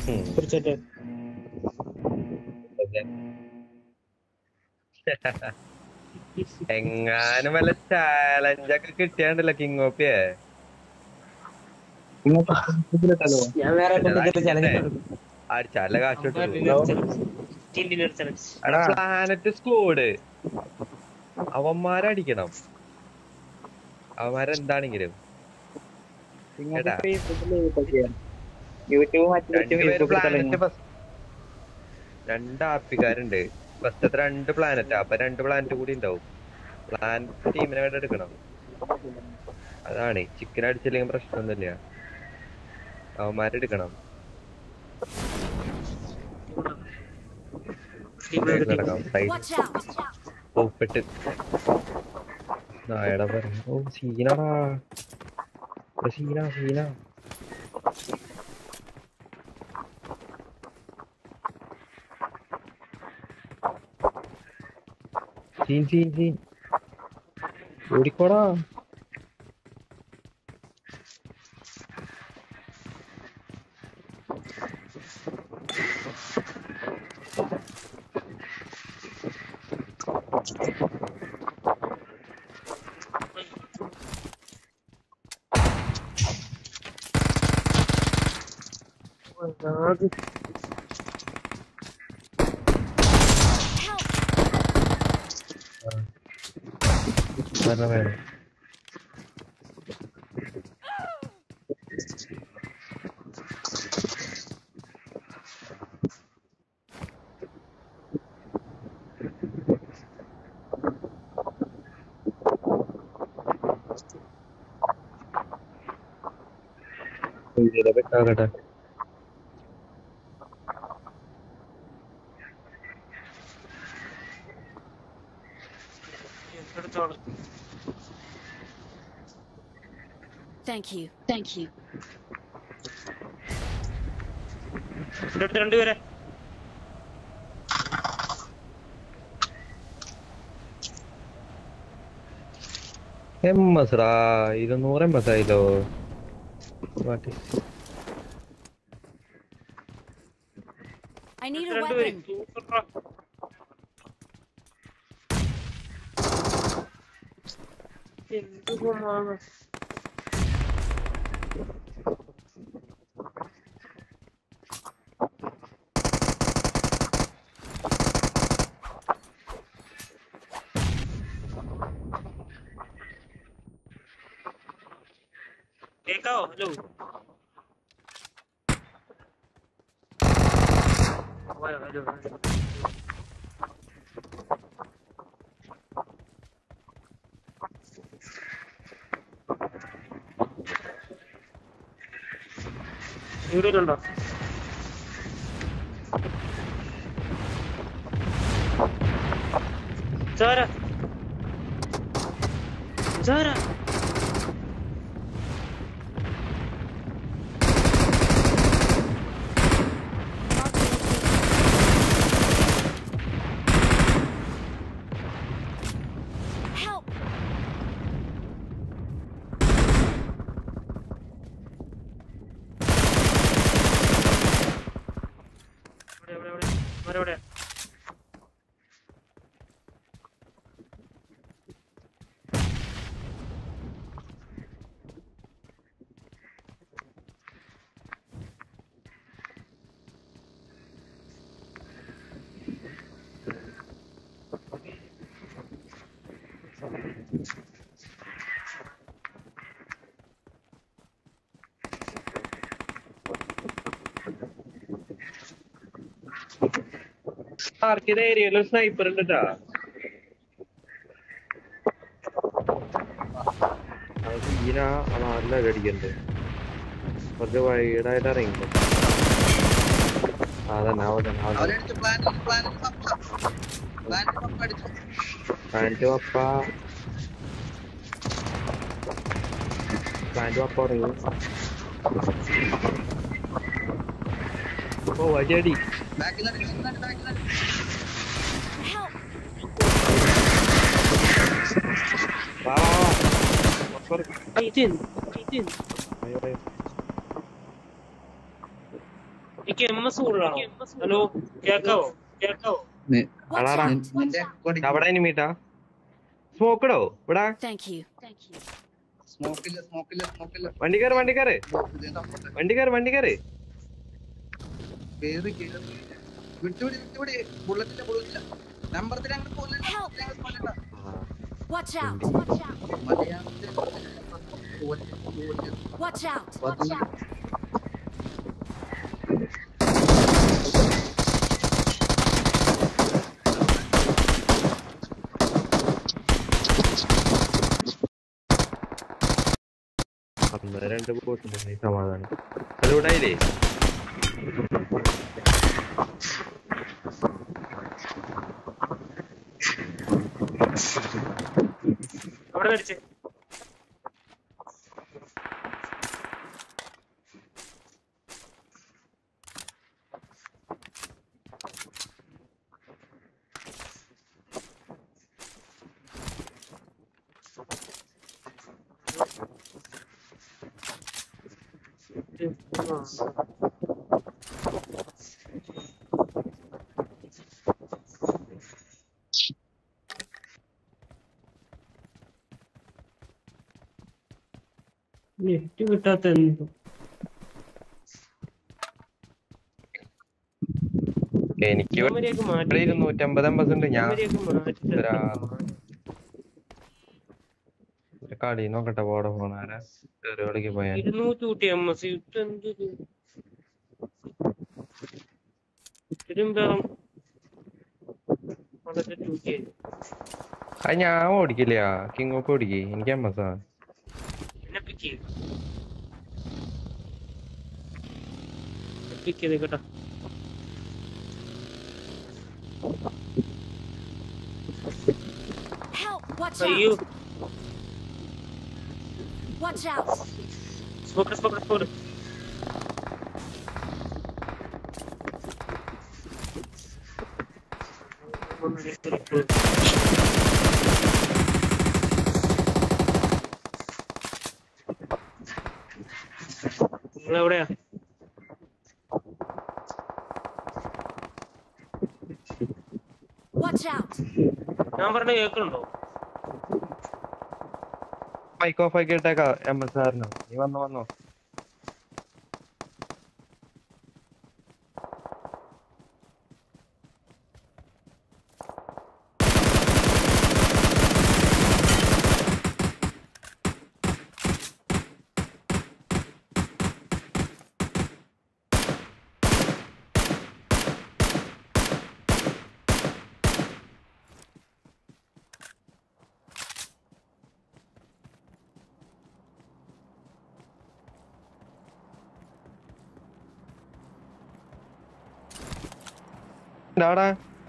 കുറിച്ചിട്ട് എങ്ങാനും വല്ല ചാലഞ്ചൊക്കെ കിട്ടിയാണ്ടല്ലോ കിങ് ഓപ്പിയെ ഞാൻ വേറെ ചലഞ്ച് അടിച്ചാല കാശ് കിട്ടുള്ളൂ. ചലഞ്ച് എടാ പ്ലാനറ്റ് സ്കോഡ് അവന്മാരടിക്കണം, അവന്മാരെന്താണെങ്കിലും കേട്ടാ. രണ്ടുപേര് പ്ലാനറ്റ് രണ്ട് ആർപ്പിക്കാരുണ്ട്. ഫസ്റ്റത്തെ 2 പ്ലാനറ്റാ, അപ്പൊ 2 പ്ലാനറ്റ് കൂടി ഉണ്ടാവും. പ്ലാനറ്റ് ടീമിനെ വേണ്ടി എടുക്കണം. അതാണ് ചിക്കൻ അടിച്ചില്ലെങ്കിൽ പ്രശ്നമൊന്നുമില്ല, അവന്മാരെടുക്കണം. ഉപ്പിട്ട് നായടാ പറഞ്ഞു. ഓ സീനാടാ, സീനാ സീനാ. സീൻ സീൻ സീൻ ഓടിക്കോടാ. വേണം വെക്കാകട്ടെ. Thank you. Thank you. രണ്ടുപേരെ MS റാ 200 MS ആയില്ലോ. I need a weapon. കേക്കാവോ? ഹലോ വീടുണ്ടോ? സാര സാര എവിടെ? ആർക്കിത് ഏരിയയിൽ ഒരു സ്നൈപ്പർ ഉണ്ട് ട്ടാ. സീനാ നല്ല അടിക്കണ്ട്, കുറച്ച് വൈഡായിട്ട് ഇറങ്ങിക്കോ. അതന്നെ പ്ലാന്റ് വപ്പ ഇറങ്ങി. ഓ വഴിയടി എനിക്ക് MS കൂടുതലാണോ? ഹലോ, കേക്കാവോ? Watch ആടാടാ out! അവിടെ എനിമീട്ടാ സ്മോക്കടോ ഇവിടെ Thank you. വണ്ടി കയറ് വണ്ടി കയറ് വണ്ടി കയറ് വണ്ടി കയറ് Watch out! Watch out! അന്ന് രണ്ട് ബോട്ടുണ്ട് സമാധാനം അതിലൂടെ ആയില്ലേ അവിടെ അടിച്ചേ. നെറ്റ് കിട്ടാത്ത എന്തോ. എനിക്ക് ഇവിടെ 250 MS ഉണ്ട് ഞാൻ ഒരു കളി നോക്കട്ടെ പോടെ പോണാരാ ചെറിയോളിക്ക് പോയാ 200 MS ഇത്തിരും വേണം. വളരെ ടൂക്കിയായി. അത് ഞാൻ ഓടിക്കില്ല കിങ് ഓഫ് ഓടിക്കേ എനിക്ക് MS ആ എന്നെ പിക്ക് ചെയ്യും. പിക്ക് ചെയ്ത് കേട്ടോ. Help! Watch അയ്യോ, out! Watch out! സ്പോക്കർ. നിങ്ങളെവിടെയാ? Watch out! ഞാൻ പറഞ്ഞ കേൾക്കുന്നുണ്ടോ? മൈക്ക് ഓഫ് ആക്കി ഇട്ടേക്കാ MS ആറിന് നീ വന്നോ ാടാ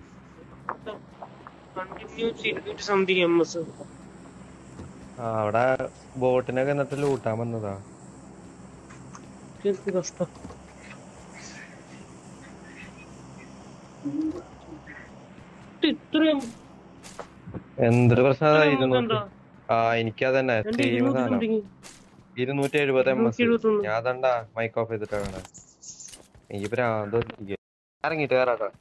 സംതിങ് MS. അവിടെ ബോട്ടിനൊക്കെ എന്നിട്ട് ലൂട്ടാൻ വന്നതാ കഷ്ടം. ഇത്രയും എന്തൊരു പ്രശ്നം എന്താ? എനിക്കതന്നെ സെയിം സാധനം 270 MS ഞാൻ അതണ്ടാ മൈക്ക് ഓഫ് ചെയ്തിട്ടാ കാണാൻ എനിക്ക് ഭ്രാന്ത് ഇറങ്ങിട്ട് കയറാട്ടാ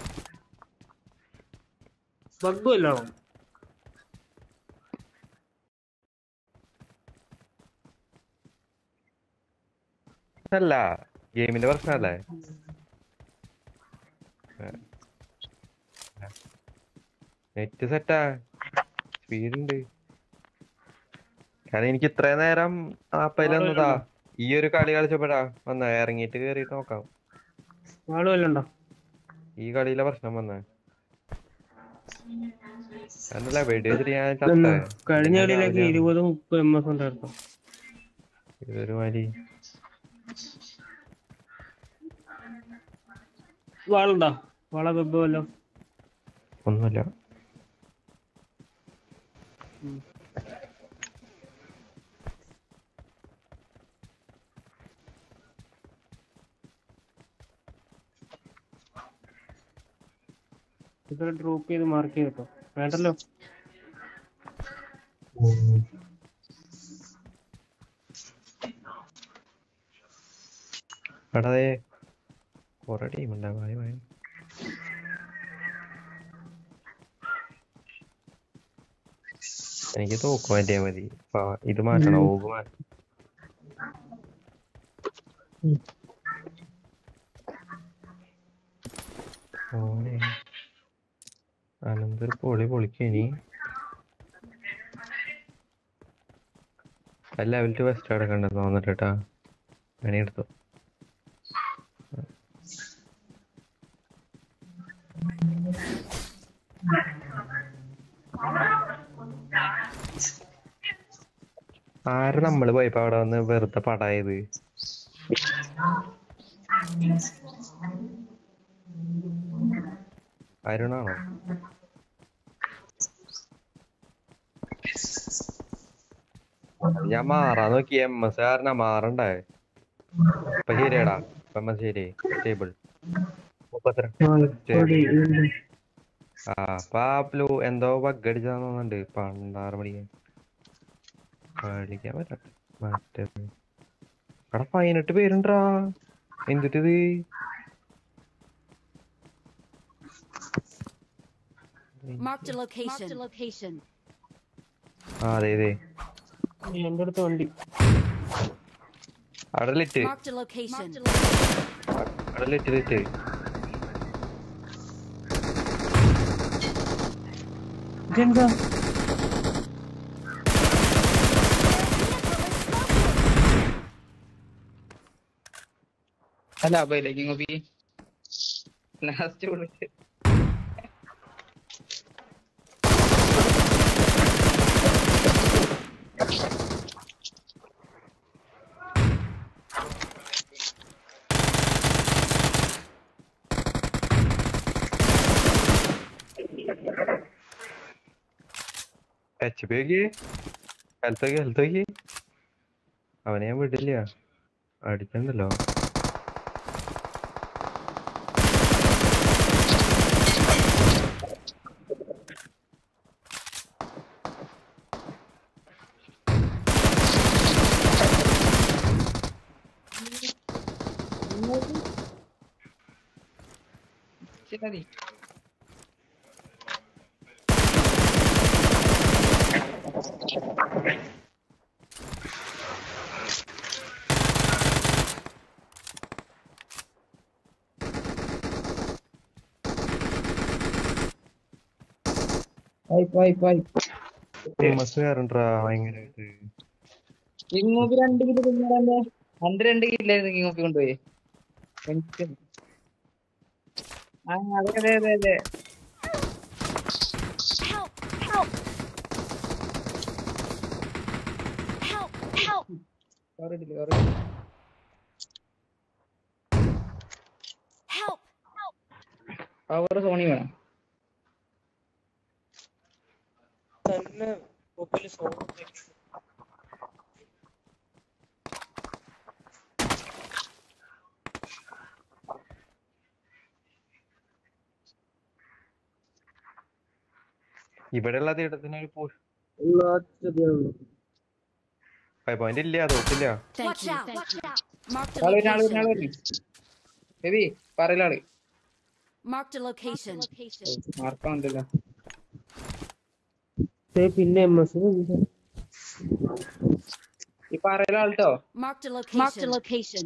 ബഗ്ഗും അല്ലോ. അല്ല ഗെയിമിന്റെ പ്രശ്നല്ലേ നെറ്റ് സെറ്റാ സ്പീഡ് ഉണ്ട് കാരണം എനിക്ക് ഇത്രയും നേരം ആപ്പയിലൊന്നതാ ഈ ഒരു കളി കളിച്ചപ്പോഴാ വന്ന ഇറങ്ങിയിട്ട് കേറിയിട്ട് നോക്കാം ആളുമല്ലോ. ഈ കളിയിലെ പ്രശ്നം വന്നേ അല്ല വെടി വെച്ചിട്ട് ഞാൻ ചത്തേ കഴിഞ്ഞ കളിയിലേക്ക് 20-30 MS ഉണ്ടായിരുന്നു. ഇതൊരു മാതിരി വാളുണ്ടോ? വള വെബ്ബല്ലോ ഒന്നുമില്ല ഇതൊക്കെ ഡ്രോപ്പ് ചെയ്ത് മാർക്ക് ചെയ്തോ. വേണ്ടല്ലോ. എടാ കൊറേ ടീം ഉണ്ടാവും. എനിക്ക് തോക്ക് മാറ്റിയാ മതി. ഇത് മാറ്റണം, ഓഗ് മാറ്റണം. ഓനെ അനന്തൊരു പൊളിക്കേനി. ലെവൽ 2 വെസ്റ്റ് അടക്കണ്ടെന്ന് തോന്നിട്ടാ അങ്ങനെ എടുത്തു. ആര് നമ്മള് പോയപ്പോ അവിടെ വന്ന് വെറുതെ പടായത്? അരുണാണോ? ഞാൻ മാറാൻ നോക്കി, MS കാരനാ മാറണ്ടേ. ഇപ്പൊ ശരിയാടാ, MS ശരി. സ്റ്റേബിൾ 32. പാപ്ലു എന്തോ ബഗ് അടിച്ചാന്ന് തോന്നുന്നുണ്ട്. 16 മണിക്ക് കളിക്കാൻ പറ്റ മറ്റേത്. അവിടെ 18 പേരുണ്ടാ. എന്തിട്ടത്? Marked a location. അതെ എന്റെ അടുത്ത് വണ്ടി. അവിടെ ലിറ്റ്. Marked a location. അവിടെ ലിറ്റ്. ഇതെന്താ? അല്ല അബയിലേക്ക് നോക്കി ലാസ്റ്റ് വിളിച്ച് HP ഹെൽത്ത് അവനെ ഞാൻ വിടില്ല, അടിക്കണ്ടല്ലോ. ശരി ഭയങ്കരായിട്ട് കിങ്ങോക്ക് 2 കിലോ തിന്നാറല്ലേ? 2 കില്ലായിരുന്നു കിങ്ങോക്ക് കൊണ്ടുപോയി. അതെ പവർ സോണി വേണം. ഇവിടെയുള്ള തീട്ടത്തിന് 5 പോയിന്റ് ഇല്ല, തോക്കില്ല. Watch out. Marked a ആള് location. ബേബി പറയലാള് Marked a location. മാർക്കാണല്ലോ. പിന്നെ MS ഈ പറയലാൾട്ടോ Marked a location.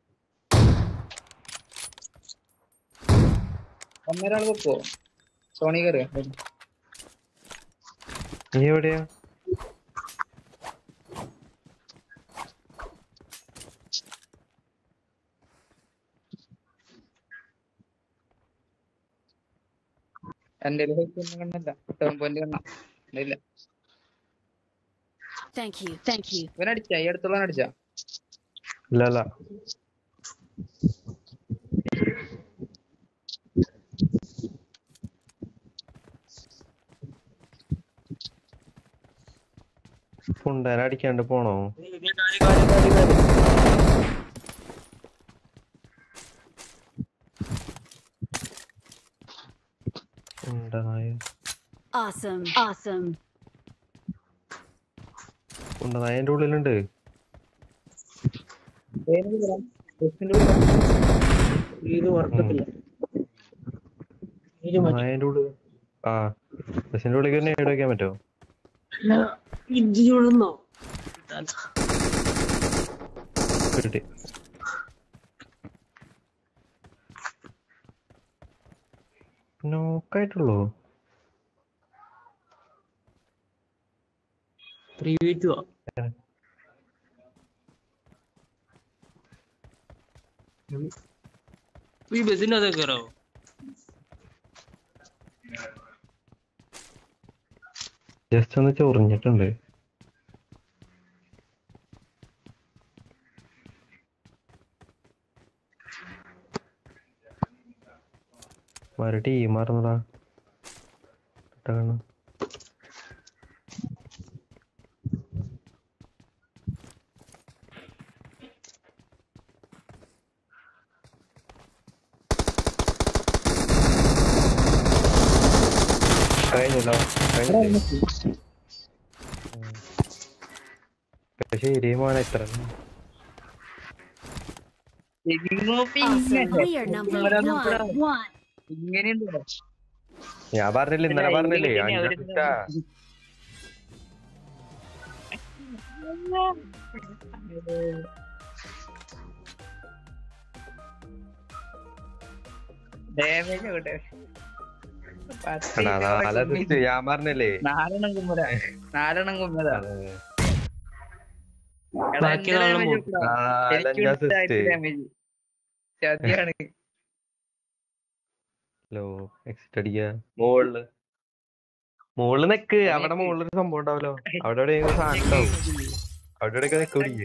ഒന്നൊരാൾ വെക്കോ സോണി കയറിയ നീ എവിടെയാ? എന്റെ കണ്ണല്ല ടേൺ പോയിന്റ് കണ്ണ ഇല്ല. Thank you. ഇവനടിച്ചാ ഈ അടുത്തുള്ള അടിച്ചാ ഇല്ല. ഫുണ്ടേന അടിക്കാണ്ട് പോണോ? Awesome. ഉണ്ടതായ എന്റെ ഉള്ളിലുണ്ട്. ഇത് വർക്കത്തില്ല. ഇത് മതി. അതിന്റെ ഉള്ളിൽ ആ ബസിന്റെ ഉള്ളിൽ തന്നെ ഏട് വെക്കാൻ പറ്റുമോ? അല്ല, ഇഞ്ചി ചുടുന്നോ? കിട്ടി. നോക്കായിട്ടുള്ളൂ. 3v2 ഈ ബസിന്റെ അതേ കയറാവോ? ജസ്റ്റ് ഒന്ന് ചൊറിഞ്ഞിട്ടുണ്ട്. മരട്ടി മാറുന്നതാ കഴിഞ്ഞല്ലോ. പക്ഷെ ഇരിയ മോനെ ഇത്ര Awesome. We are number one. ഇങ്ങനെയുണ്ടോ? ഞാൻ പറഞ്ഞില്ലേ, ഇന്നലെ പറഞ്ഞില്ലേ ഡാമേജ് ആവട്ടെ. ഞാൻ പറഞ്ഞില്ലേ 4 കുമ്മര 4 കുമ്മര. ചതിയാണ്. മോളില് നിക്ക്. അവിടെ മുകളിലൊരു സംഭവം ഉണ്ടാവല്ലോ. അവിടെ സാധനം ഉണ്ടാവും. അവിടെ നിക്കൂടിയേ.